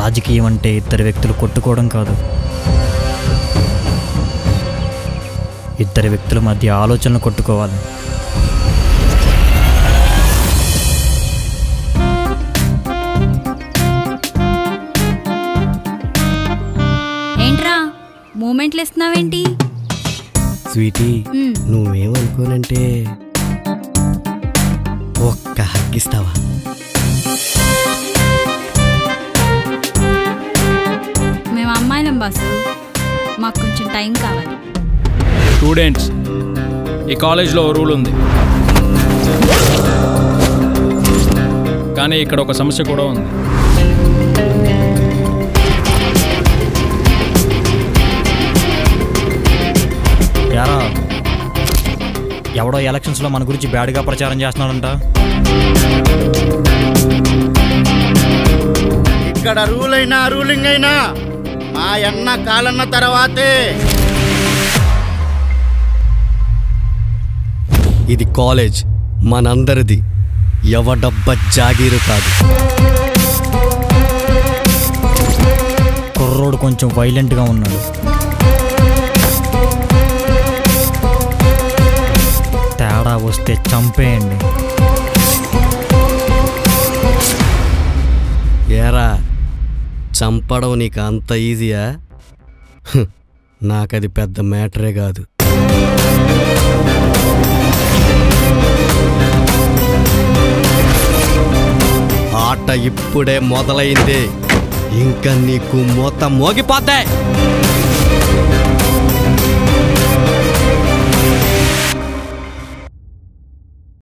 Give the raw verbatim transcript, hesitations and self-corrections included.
రాజకీయం అంటే ఇద్దరు వ్యక్తులు కొట్టుకోవడం కాదు, ఇద్దరు వ్యక్తుల మధ్య ఆలోచనలు కొట్టుకోవాలి. ఏంట్రా మూమెంట్లు ఇస్తున్నావేంటి? స్వీటీ, నువ్వేమనుకోనంటే ఒక్క హగ్గిస్తావా? మేము అమ్మాయిలం బాసు, మాకు కొంచెం టైం కావాలి. స్టూడెంట్స్, ఈ కాలేజ్లో రూల్ ఉంది, కానీ ఇక్కడ ఒక సమస్య కూడా ఉంది. యారా, ఎవడో ఎలక్షన్స్లో మన గురించి బ్యాడ్గా ప్రచారం చేస్తున్నాడంట. ఇక్కడ రూల్ అయినా రూలింగ్ అయినా మా అన్న కాలన్న తర్వాతే. ఇది కాలేజ్ మనందరిది, ఎవడబ్బ జాగీరు కాదు. కుర్రోడు కొంచెం వైలెంట్గా ఉన్నాడు, తేడా వస్తే చంపేయండి. ఏరా, చంపడం నీకు అంత ఈజీయా? నాకది పెద్ద మ్యాటరే కాదు. ఆట ఇప్పుడే మొదలైంది, ఇంకా నీకు మొత్తం మోగిపోతాయి.